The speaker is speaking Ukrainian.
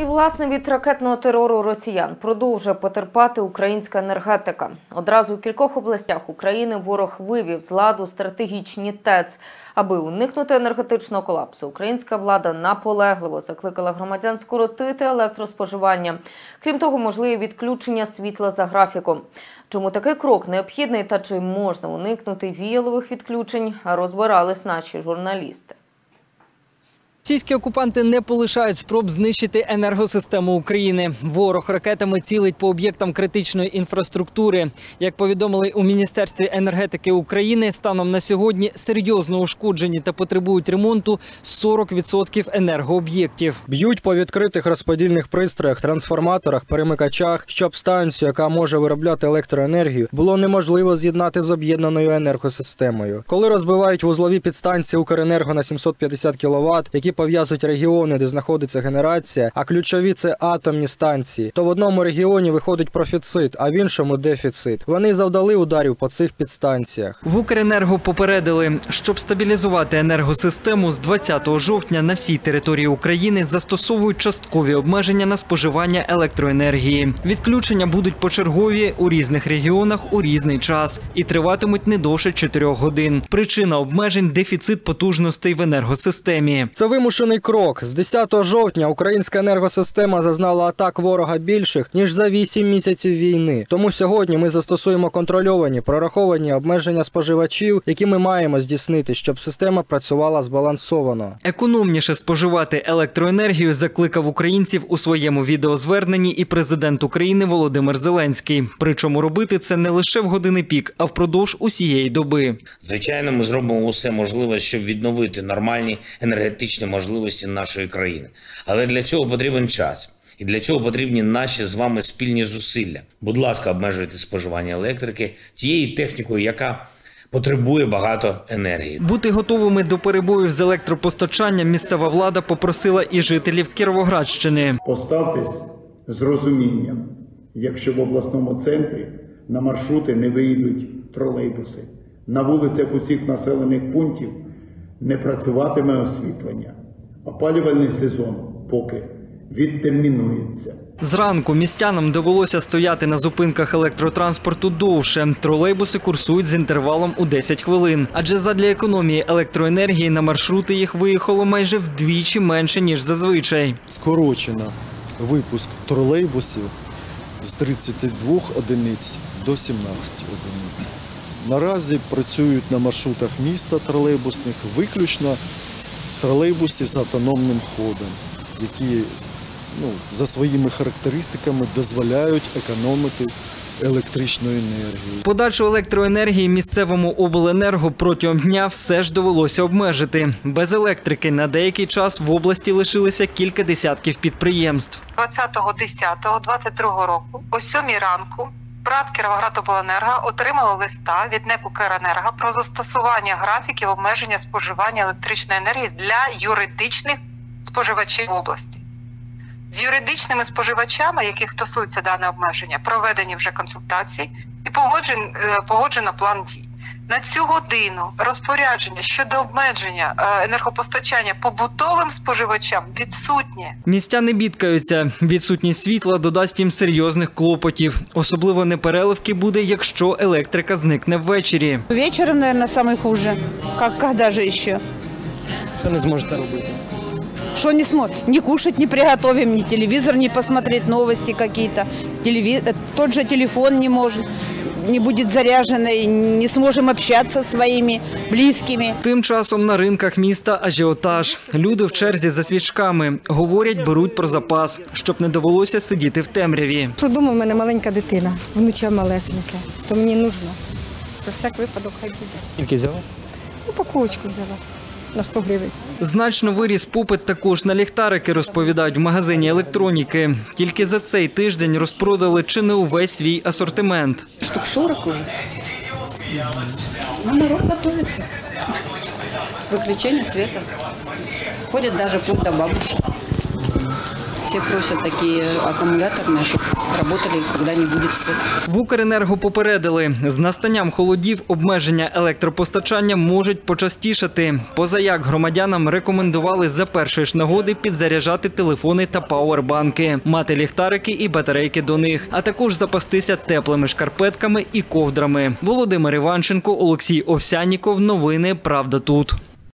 І, власне, від ракетного терору росіян продовжує потерпати українська енергетика. Одразу у кількох областях України ворог вивів з ладу стратегічні ТЕЦ. Аби уникнути енергетичного колапсу, українська влада наполегливо закликала громадян скоротити електроспоживання. Крім того, можливі відключення світла за графіком. Чому такий крок необхідний та чи можна уникнути віялових відключень, розбирались наші журналісти. Російські окупанти не полишають спроб знищити енергосистему України. Ворог ракетами цілить по об'єктам критичної інфраструктури. Як повідомили у Міністерстві енергетики України, станом на сьогодні серйозно ушкоджені та потребують ремонту 40% енергооб'єктів. Б'ють по відкритих розподільних пристроях, трансформаторах, перемикачах, щоб станцію, яка може виробляти електроенергію, було неможливо з'єднати з об'єднаною енергосистемою. Коли розбивають вузлові підстанції Укренерго на 750 кВт, які пов'язують регіони, де знаходиться генерація, а ключові – це атомні станції, то в одному регіоні виходить профіцит, а в іншому – дефіцит. Вони завдали ударів по цих підстанціях. В Укренерго попередили, щоб стабілізувати енергосистему, з 20 жовтня на всій території України застосовують часткові обмеження на споживання електроенергії. Відключення будуть почергові у різних регіонах у різний час і триватимуть не довше 4 годин. Причина обмежень – дефіцит потужностей в енергосистемі. Це вимушений крок. З 10 жовтня українська енергосистема зазнала атак ворога більших, ніж за 8 місяців війни. Тому сьогодні ми застосуємо контрольовані, прораховані обмеження споживачів, які ми маємо здійснити, щоб система працювала збалансовано. Економніше споживати електроенергію закликав українців у своєму відеозверненні і президент України Володимир Зеленський. Причому робити це не лише в години пік, а впродовж усієї доби. Звичайно, ми зробимо усе можливе, щоб відновити нормальні енергетичні можливості нашої країни. Але для цього потрібен час. І для цього потрібні наші з вами спільні зусилля. Будь ласка, обмежуйте споживання електрики тією технікою, яка потребує багато енергії. Бути готовими до перебоїв з електропостачанням місцева влада попросила і жителів Кіровоградщини. Поставтесь з розумінням, якщо в обласному центрі на маршрути не виїдуть тролейбуси. На вулицях усіх населених пунктів не працюватиме освітлення. Опалювальний сезон поки відтермінується. Зранку містянам довелося стояти на зупинках електротранспорту довше. Тролейбуси курсують з інтервалом у 10 хвилин. Адже задля економії електроенергії на маршрути їх виїхало майже вдвічі менше, ніж зазвичай. Скорочено випуск тролейбусів з 32 одиниць до 17 одиниць. Наразі працюють на маршрутах міста тролейбусних виключно тролейбуси з автономним ходом, які за своїми характеристиками дозволяють економити електричну енергію. Подачу електроенергії місцевому обленерго протягом дня все ж довелося обмежити. Без електрики на деякий час в області лишилися кілька десятків підприємств. 20.10.22 року о 7 ранку ПрАТ «Кіровоградобленерго» отримало листа від НЕК «Укренерго» про застосування графіків обмеження споживання електричної енергії для юридичних споживачів області. З юридичними споживачами, яких стосується дане обмеження, проведені вже консультації і погоджено план дій. На цю годину розпорядження щодо обмеження енергопостачання побутовим споживачам відсутнє. Містяни бідкаються. Відсутність світла додасть їм серйозних клопотів. Особливо непереливки буде, якщо електрика зникне ввечері. Вечором, мабуть, найхуже. Коли ж ще? Що не зможете робити? Что не сможем? Не кушать не приготовим, ни телевизор не посмотреть, новости какие-то. Тот же телефон не можем, не будет заряженный, не сможем общаться со своими близкими. Тим часом на ринках міста ажіотаж. Люди в черзі за свічками. Говорять, беруть про запас, щоб не довелося сидіти в темряві. Що вдома в мене маленька дитина, внуча малесеньке, то мені потрібно. Про всяк випадок хай буде. Скільки взяла? Упаковочку взяла. На 100 гривень. Значно виріс попит також на ліхтарики, розповідають в магазині електроніки. Тільки за цей тиждень розпродали чи не увесь свій асортимент. Штук 40 уже. Ну, народ готується. Виключення світу. Ходять навіть вплоть до бабушек. все просят такие аккумуляторные, чтобы работали, когда не будет света. В Укренерго попередили, з настанням холодів обмеження електропостачання можуть почастішати. Позаяк громадянам рекомендували за першої ж нагоди підзаряджати телефони та пауербанки, мати ліхтарики і батарейки до них, а також запастися теплими шкарпетками і ковдрами. Володимир Іванченко, Олексій Овсянніков. Новини «Правда тут».